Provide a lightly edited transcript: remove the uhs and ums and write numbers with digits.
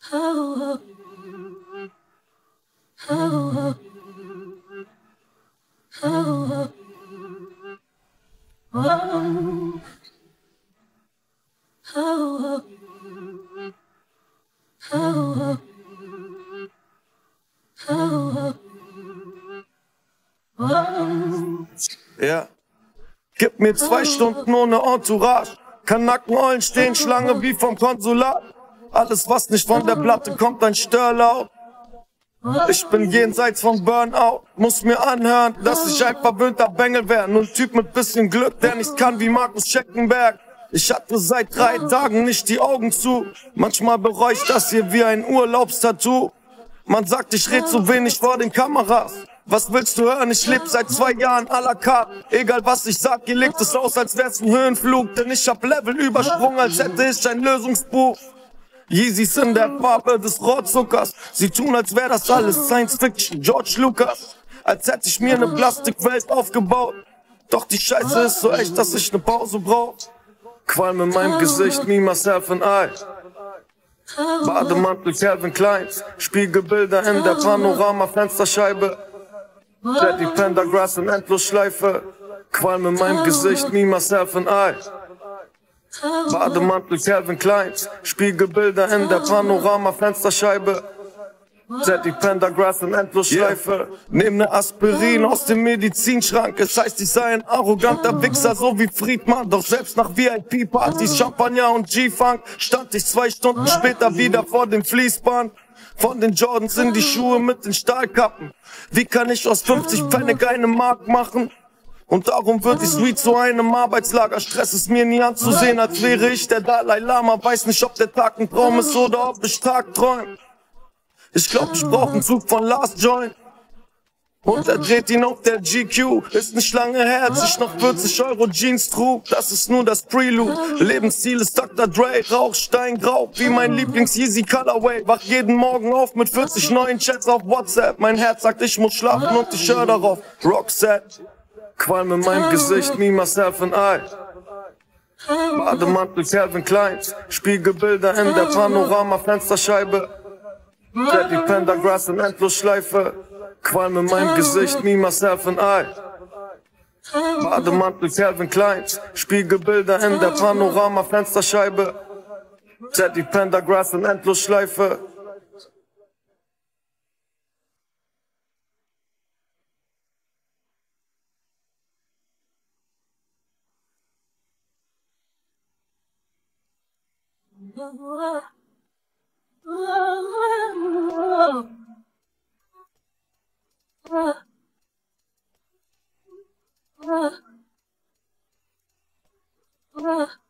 Oh, oh, oh, oh, oh, oh, Ja, gib mir 2 Stunden ohne Entourage. Kanakenollen stehen Schlange wie vom Konsulat. Alles, was nicht von der Platte kommt, ein Störlaut. Ich bin jenseits von Burnout, muss mir anhören, dass ich ein verwöhnter Bengel wär. Nur ein Typ mit bisschen Glück, der nichts kann wie Markus Scheckenberg. Ich hatte seit 3 Tagen nicht die Augen zu. Manchmal bereue ich das hier wie ein Urlaubstattoo. Man sagt, ich red zu wenig vor den Kameras. Was willst du hören? Ich leb seit 2 Jahren à la carte. Egal was ich sag, ihr legt es aus, als wär's ein Höhenflug. Denn ich hab Level übersprungen, als hätte ich ein Lösungsbuch. Yeezys in der Farbe des Rohrzuckers. Sie tun, als wär das alles Science Fiction, George Lucas. Als hätte ich mir ne Plastikwelt aufgebaut. Doch die Scheiße ist so echt, dass ich ne Pause brauch. Qualm in meinem Gesicht, me, myself and I. Bademantel Calvin Kleins, Spiegelbilder in der Panorama-Fensterscheibe. Teddy Pendergrass in Endlosschleife. Qualm in meinem Gesicht, me, myself and I. Bademantel Calvin Kleins, Spiegelbilder in der Panorama-Fensterscheibe. Teddy Pendergrass in Endlosschleife. Nehm ne Aspirin aus dem Medizinschrank. Es heißt, ich sei ein arroganter Wichser, so wie Friedmann. Doch selbst nach VIP-Partys, Champagner und G-Funk stand ich 2 Stunden später wieder vor dem Fließband. Von den Jordans in die Schuhe mit den Stahlkappen. Wie kann ich aus 50 Pfennig eine Mark machen? Und darum wird die Street zu einem Arbeitslager. Stress ist mir nie anzusehen, als wäre ich der Dalai Lama. Weiß nicht, ob der Tag ein Traum ist oder ob ich tagträum. Ich glaub, ich brauch einen Zug von Last Joint. Und er dreht ihn auf der GQ. Ist nicht lange her, als ich noch 40 Euro Jeans trug. Das ist nur das Prelude. Lebensziel ist Dr. Dre. Rauchsteingrau, wie mein Lieblings-Yeezy Colorway. Wach jeden Morgen auf mit 40 neuen Chats auf WhatsApp. Mein Herz sagt, ich muss schlafen und ich höre darauf. Rockset. Qualm in meinem Gesicht, me, myself and I. Bademantel Calvin Kleins, Spiegelbilder in der Panorama-Fensterscheibe. Teddy Pendergrass in Endlosschleife. Qualm in meinem Gesicht, me, myself and I. Bademantel Calvin Kleins, Spiegelbilder in der Panorama-Fensterscheibe. Teddy Pendergrass in Endlosschleife. oh,